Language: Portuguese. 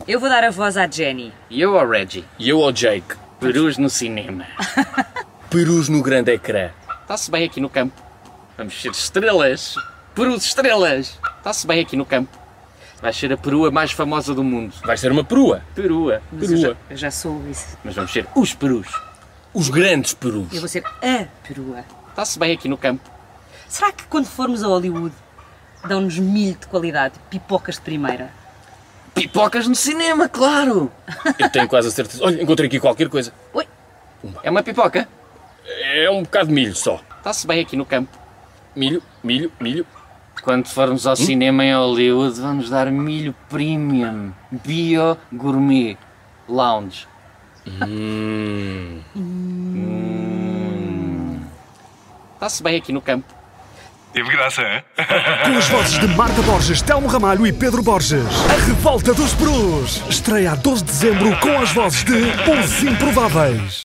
Eu vou dar a voz à Jenny. E eu ao Reggie. E eu ao Jake. Perus no cinema. Perus no grande ecrã. Está-se bem aqui no campo. Vamos ser estrelas. Perus estrelas. Está-se bem aqui no campo. Vai ser a perua mais famosa do mundo. Vai ser uma perua. Perua. Mas Perua. eu já sou isso. Mas vamos ser os perus. Os grandes perus. Eu vou ser a perua. Está-se bem aqui no campo. Será que quando formos a Hollywood dão-nos milho de qualidade, pipocas de primeira? Pipocas no cinema, claro. Eu tenho quase a certeza. Olha, encontrei aqui qualquer coisa. Oi, É uma pipoca. É um bocado de milho só. Está-se bem aqui no campo. Milho, milho, milho. Quando formos ao cinema em Hollywood, vamos dar milho premium. Bio Gourmet Lounge. Está-se bem aqui no campo. Teve graça, hein? Com as vozes de Marta Borges, Telmo Ramalho e Pedro Borges. A Revolta dos Perus. Estreia a 12 de dezembro com as vozes de Os Improváveis.